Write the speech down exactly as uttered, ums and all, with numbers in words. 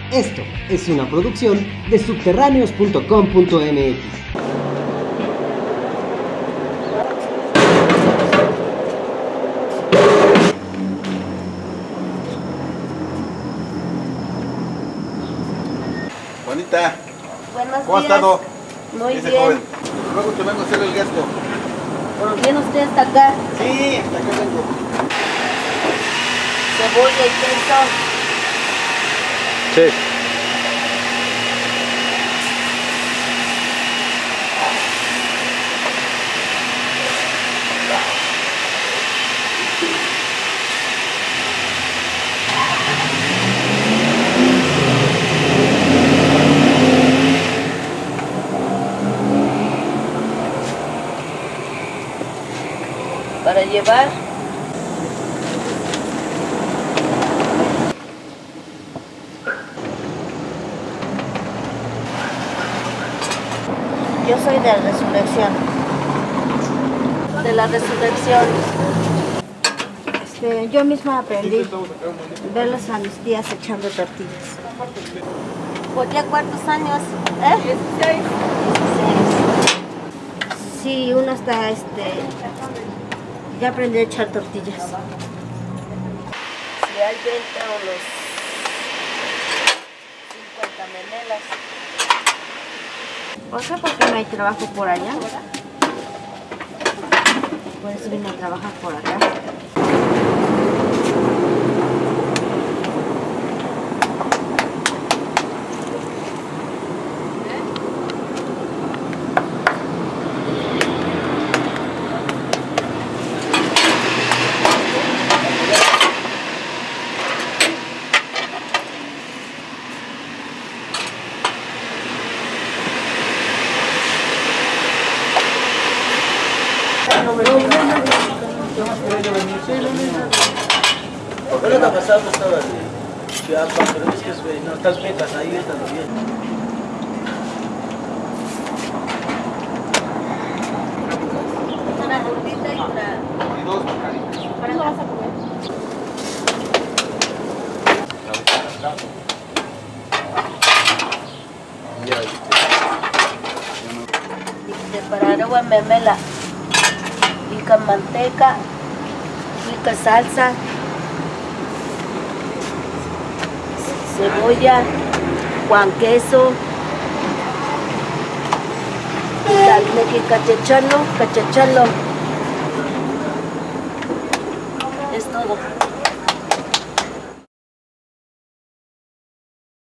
Esto es una producción de subterráneos punto com punto m x. Juanita, buenos ¿cómo ha días. estado? Muy Dice bien. joven. Luego te vengo a hacer el gasto. ¿Viene usted hasta acá? Sí, hasta acá vengo. Cebolla y queso. Sí. Para llevar. Yo soy de la resurrección. De la resurrección. Este, yo misma aprendí verlas a mis tías echando tortillas. ¿Por ya cuántos años? ¿Eh? dieciséis. Sí, una está, este, ya aprendí a echar tortillas. Si hay veinte o los cincuenta memelas. O sea, porque no hay trabajo por allá. Por eso vine a trabajar por acá. ¿Por qué no te ha pasado? Estaba de Chiapas, pero es que es, no, estás becas ahí, estás bien. Una gordita y una... Y dos bocaditos. ¿Para qué vas a comer? Preparar agua memela. Pica manteca, pica salsa, cebolla, Juan queso, dale que cachachalo, cachachalo.